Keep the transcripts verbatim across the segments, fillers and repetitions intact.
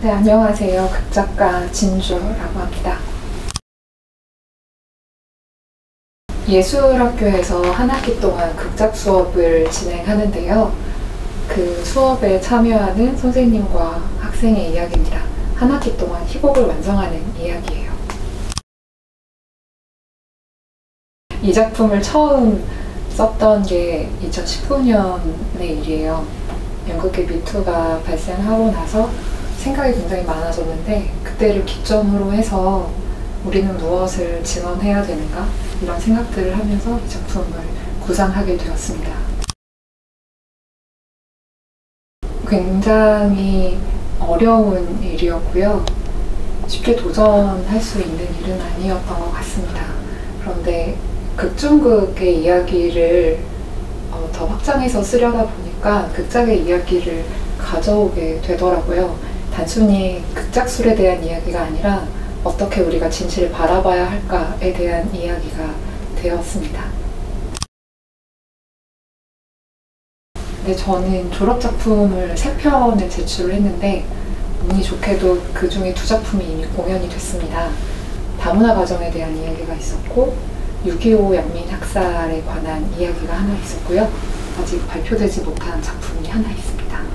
네, 안녕하세요. 극작가 진주라고 합니다. 예술학교에서 한 학기 동안 극작 수업을 진행하는데요. 그 수업에 참여하는 선생님과 학생의 이야기입니다. 한 학기 동안 희곡을 완성하는 이야기예요. 이 작품을 처음 썼던 게 이천십구 년의 일이에요. 연극계 미투가 발생하고 나서 생각이 굉장히 많아졌는데, 그때를 기점으로 해서 우리는 무엇을 증언해야 되는가? 이런 생각들을 하면서 이 작품을 구상하게 되었습니다. 굉장히 어려운 일이었고요. 쉽게 도전할 수 있는 일은 아니었던 것 같습니다. 그런데 극중극의 이야기를 어, 더 확장해서 쓰려다 보니까 극작의 이야기를 가져오게 되더라고요. 단순히 극작술에 대한 이야기가 아니라 어떻게 우리가 진실을 바라봐야 할까에 대한 이야기가 되었습니다. 네, 저는 졸업작품을 세 편을 제출을 했는데 운이 좋게도 그 중에 두 작품이 이미 공연이 됐습니다. 다문화 가정에 대한 이야기가 있었고 육이오 양민 학살에 관한 이야기가 하나 있었고요. 아직 발표되지 못한 작품이 하나 있습니다.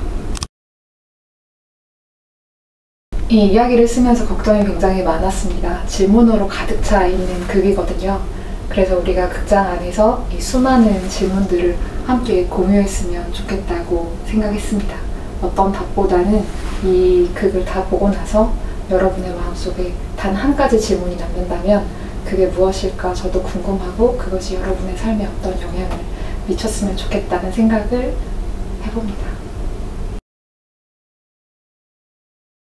이 이야기를 쓰면서 걱정이 굉장히 많았습니다. 질문으로 가득 차 있는 극이거든요. 그래서 우리가 극장 안에서 이 수많은 질문들을 함께 공유했으면 좋겠다고 생각했습니다. 어떤 답보다는 이 극을 다 보고 나서 여러분의 마음속에 단 한 가지 질문이 남는다면 그게 무엇일까 저도 궁금하고, 그것이 여러분의 삶에 어떤 영향을 미쳤으면 좋겠다는 생각을 해봅니다.